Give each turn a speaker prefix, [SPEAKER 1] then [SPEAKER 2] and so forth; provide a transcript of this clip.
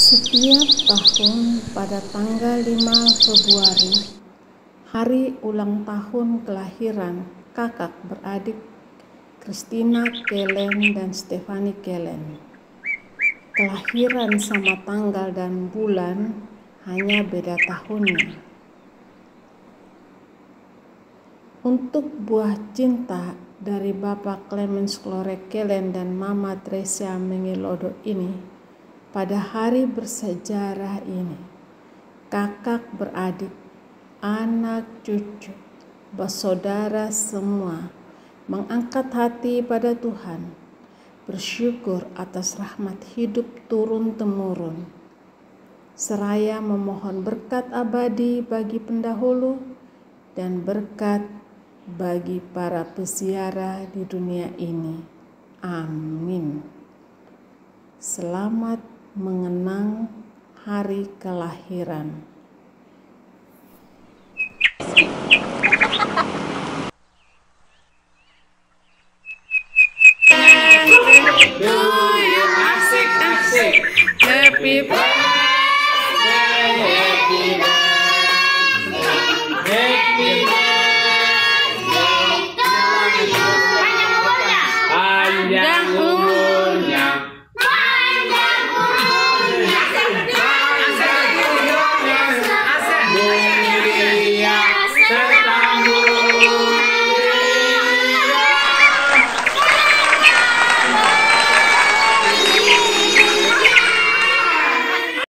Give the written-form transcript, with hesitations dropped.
[SPEAKER 1] Setiap tahun pada tanggal 5 Februari, hari ulang tahun kelahiran kakak beradik Christina Kellen dan Stephanie Kellen. Kelahiran sama tanggal dan bulan hanya beda tahunnya. Untuk buah cinta dari Bapak Clemens Clore Kellen dan Mama Tresia Mengelodo ini, pada hari bersejarah ini, kakak beradik, anak cucu, bersaudara semua mengangkat hati pada Tuhan, bersyukur atas rahmat hidup turun-temurun, seraya memohon berkat abadi bagi pendahulu dan berkat bagi para peziarah di dunia ini. Amin. Selamat mengenang hari kelahiran.
[SPEAKER 2] Happy birthday.